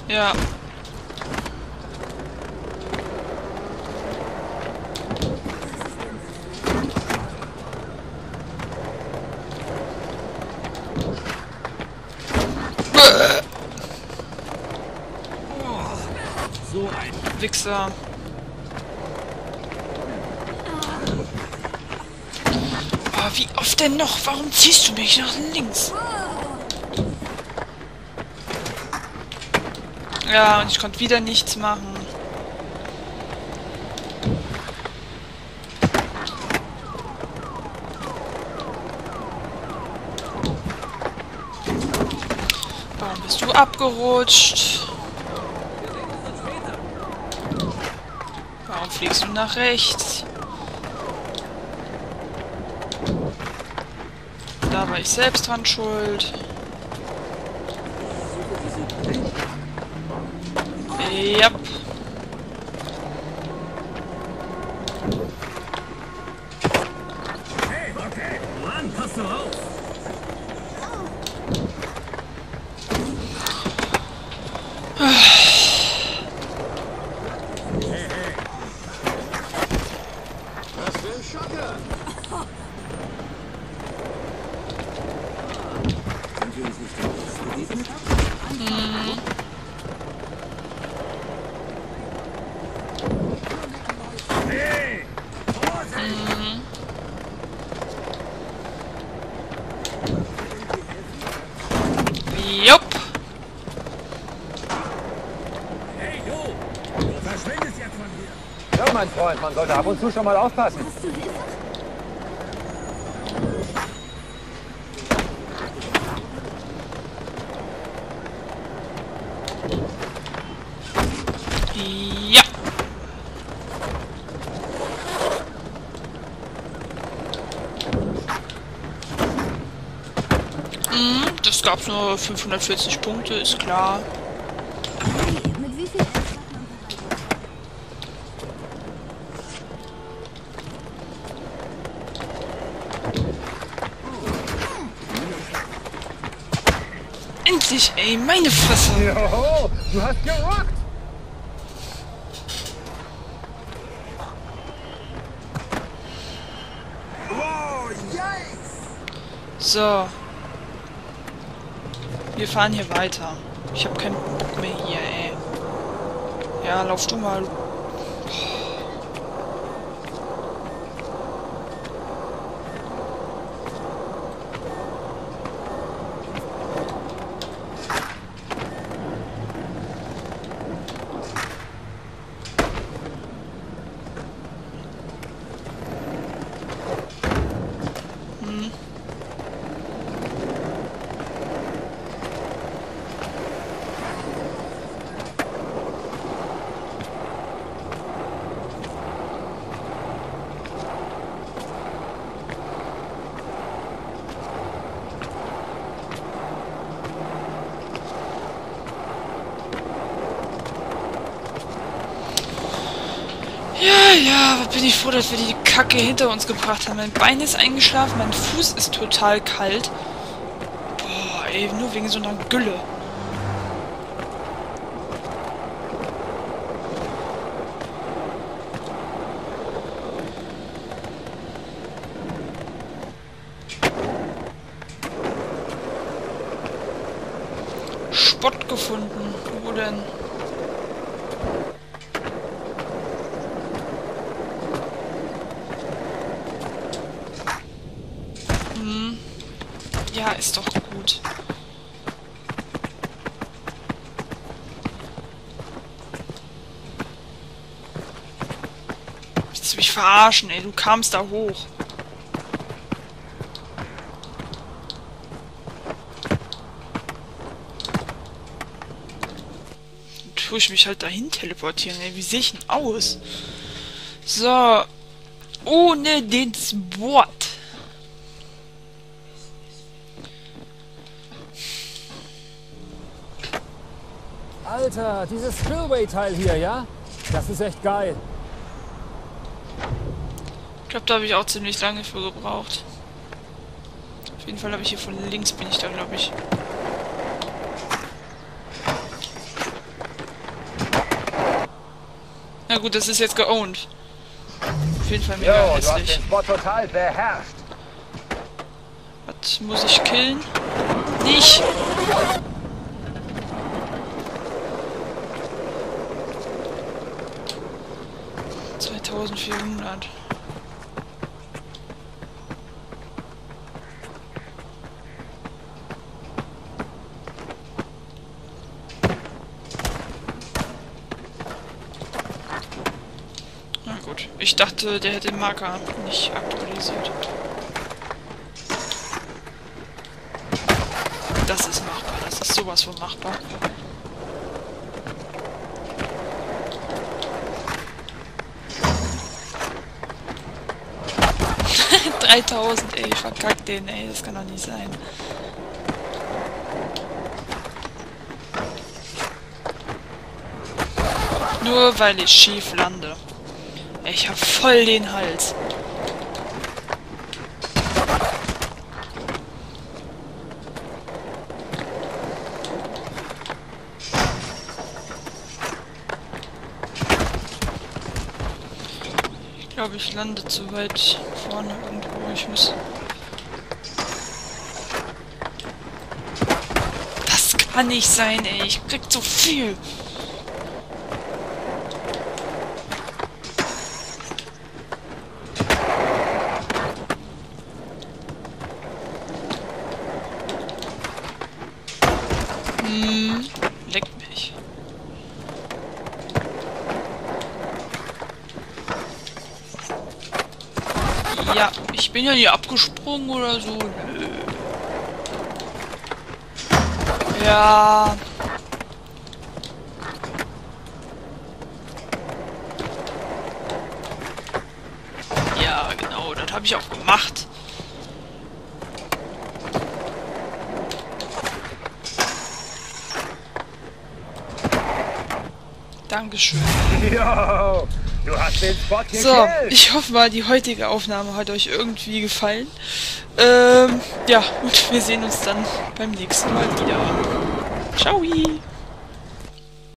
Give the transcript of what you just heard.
Ja. So ein Wichser. Oh, wie oft denn noch? Warum ziehst du mich nach links? Ja, und ich konnte wieder nichts machen. Warum bist du abgerutscht? Warum fliegst du nach rechts? Da war ich selbst dran schuld. Yep. Hey, okay. Mann, pass doch auf. Was für ein Schocker! Sind wir uns nicht den Besten begegnet? Hey! Jupp. Hey, du! Du verschwindest jetzt von hier! Ja, mein Freund, man sollte ab und zu schon mal aufpassen. Ja. Das gab's nur 540 Punkte, ist klar. Mit wie viel Ernst macht man Endlich, ey, meine Fresse. Joho, du hast gerockt! Wow, yikes! So. Wir fahren hier weiter. Ich habe keinen Bock mehr hier, ey. Ja, lauf du mal. Ja, bin ich froh, dass wir die Kacke hinter uns gebracht haben. Mein Bein ist eingeschlafen, mein Fuß ist total kalt. Boah, ey, nur wegen so einer Gülle. Spott gefunden. Wo denn? Ja, ist doch gut. Willst du mich verarschen, ey? Du kamst da hoch. Dann tue ich mich halt dahin teleportieren, ey. Wie sehe ich denn aus? So. Ohne den Sport. Alter, dieses Spillway-Teil hier, ja? Das ist echt geil. Ich glaube, da habe ich auch ziemlich lange für gebraucht. Auf jeden Fall habe ich hier von links bin ich da, glaube ich. Na gut, das ist jetzt geowned. Auf jeden Fall mega Jo, du hast hässlich. den Spot total beherrscht. Was muss ich killen? Nicht! $2400. Na gut. Ich dachte, der hätte den Marker nicht aktualisiert. Das ist machbar. Das ist sowas von machbar. $3000, ey. Ich verkack den, ey. Das kann doch nicht sein. Nur weil ich schief lande. Ey, ich hab voll den Hals. Ich glaube, ich lande zu weit vorne irgendwo. Ich muss... Das kann nicht sein, ey. Ich krieg so viel. Leck mich. Ja, ich bin ja hier abgesprungen oder so. Nö. Ja. Ja, genau, das habe ich auch gemacht. Dankeschön. Jo, du hast den Spot gekillt. So, ich hoffe mal, die heutige Aufnahme hat euch irgendwie gefallen. Ja, und wir sehen uns dann beim nächsten Mal wieder. Ciao!